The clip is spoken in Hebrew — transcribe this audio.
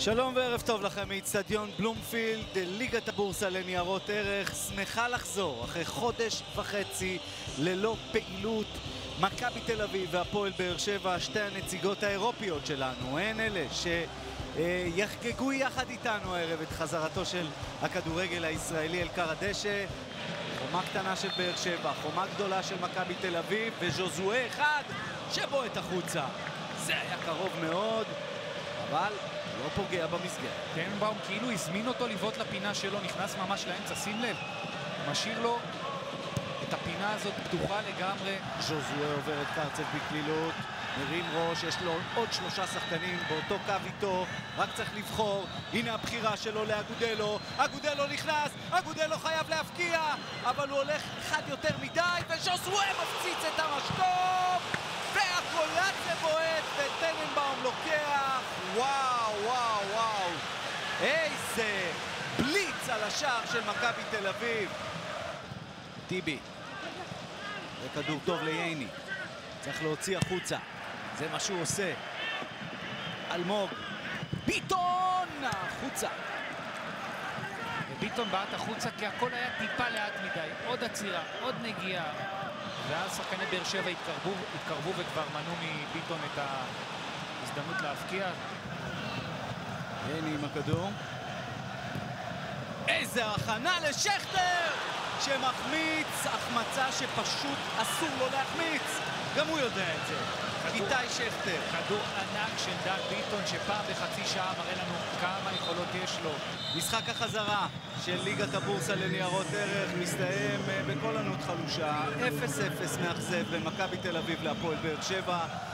שלום וערב טוב לכם מאצטדיון בלומפילד, ליגת הבורסה לניירות ערך שמחה לחזור אחרי חודש וחצי ללא פעילות. מכבי תל אביב והפועל באר שבע, שתי הנציגות האירופיות שלנו, הן אלה שיחגגו יחד איתנו הערב את חזרתו של הכדורגל הישראלי אל כר הדשא. חומה קטנה של באר שבע, חומה גדולה של מכבי תל אביב, וז'וזואה אחד שבועט החוצה. זה היה קרוב מאוד, אבל לא פוגע במסגרת. טננבאום כאילו הזמין אותו לבעוט לפינה שלו, נכנס ממש לאמצע, שים לב, משאיר לו את הפינה הזאת פתוחה לגמרי. ז'וזואה עובר את קרצב בקלילות, מרים ראש, יש לו עוד שלושה שחקנים באותו קו איתו, רק צריך לבחור. הנה הבחירה שלו לאגודלו, אגודלו נכנס, אגודלו חייב להפקיע, אבל הוא הולך אחד יותר מדי, וז'וזואה מפציץ את המשקוף, והקולציה בועט, וטננבאום לוקח. וואו וואו וואו, איזה בליץ על השער של מכבי תל אביב. טיבי, זה כדור טוב לייני, צריך להוציא החוצה, זה מה שהוא עושה. אלמוג, ביטון החוצה, וביטון בעט החוצה כי הכל היה טיפה לאט מדי, עוד עצירה, עוד נגיעה, ואז שחקני באר שבע התקרבו וכבר מנעו מביטון את ההזדמנות להפקיע. ייני עם הכדור, איזה הכנה לשכטר שמחמיץ החמצה שפשוט אסור לו להחמיץ, גם הוא יודע את זה. איתי שכטר, כדור ענק של דן ביטון שפעם בחצי שעה מראה לנו כמה יכולות יש לו. משחק החזרה של ליגת הבורסה לניירות ערך מסתיים בקול ענות חלושה, 0-0 מאכזב בין מכבי תל אביב להפועל באר שבע.